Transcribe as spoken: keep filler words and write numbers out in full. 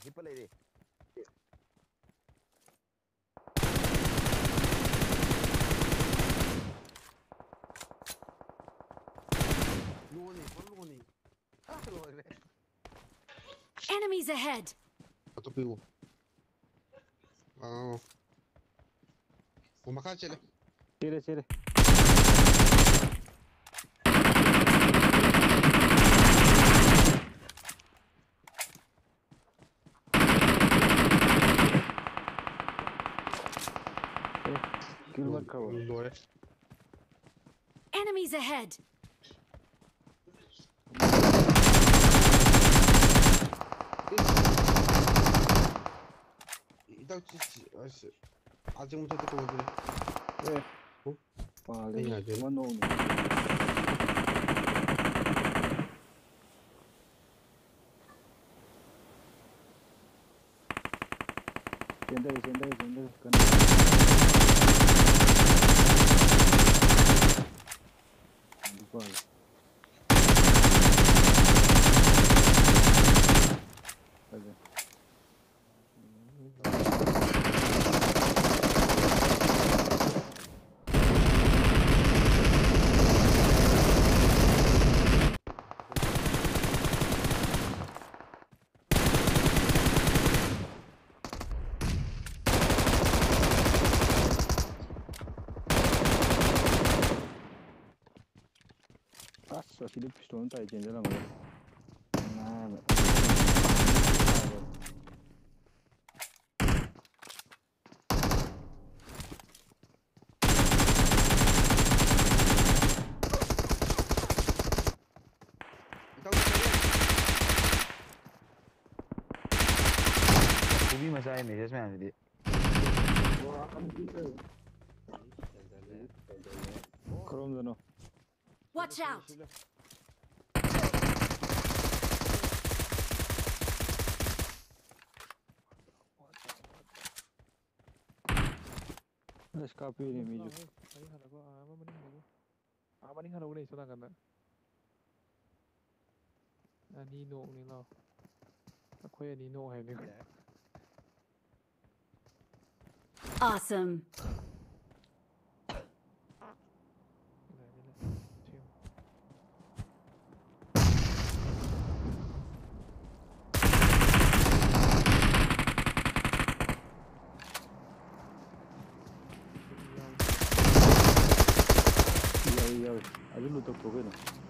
Hippa lady. Enemies ahead. Atau piu. Oh. Uma kaca le. Sini sini. Kill markao. Dua. Enemies ahead. Itaw si ating mo sa ko dire. Eh. Oh. Pale. Mano ni. Sendiri sendiri sendiri kan. Lupa. Ada. Asa sini pistol tak aja jalan mana? Nah, Ubi masaya nih, saya sebenarnya dia. krom dono. Watch out. Escape ini miju. Ini hal aku, apa mending aku, apa mending hal aku nih sudah kan? Ani no ni lo, aku ya ni no hai ni. Awesome. Iya iya. Ada lu tak tahu kan?